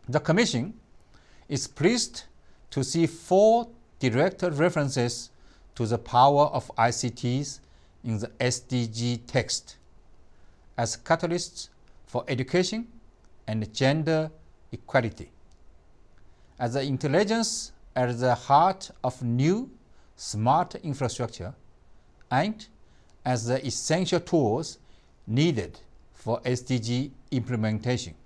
The Commission is pleased to see 4 direct references to the power of ICTs in the SDG text as catalysts for education and gender equality. As the intelligence at the heart of new, smart infrastructure, and as the essential tools needed for SDG implementation.